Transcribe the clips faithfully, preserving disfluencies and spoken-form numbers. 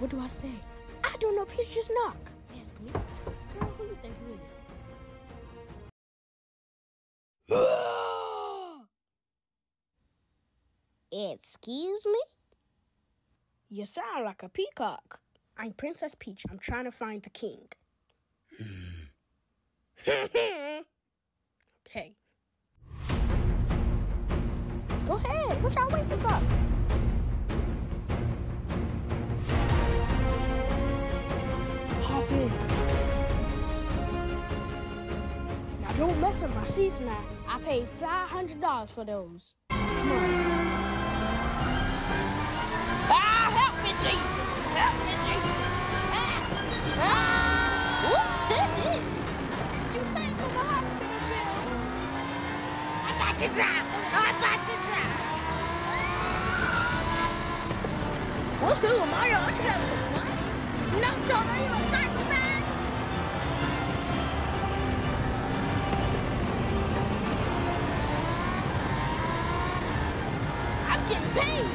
What do I say? I don't know. Peach, just knock. Yes, girl. Girl, who you think you is? Excuse me? You sound like a peacock. I'm Princess Peach. I'm trying to find the king. Okay. Go ahead. What y'all waiting for? Hop in. Now don't mess up my seats now. I paid five hundred dollars for those. Come on. Ah, help me, Jesus. Help me, Jesus. Ah! Ah! You paid for the hospital bill. I got you down. I got you down. Woohoo, Mario, aren't you having some fun? No, Toto, you a psychopath. I'm getting paid.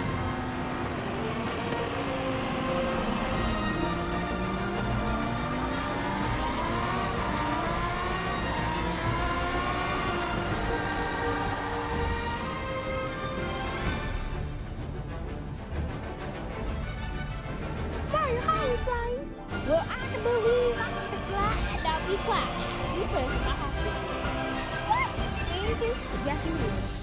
Mario, how are you flying? Well, I believe I can fly. Now be quiet. You put us in my hospital. What? Anything? Yes, you is.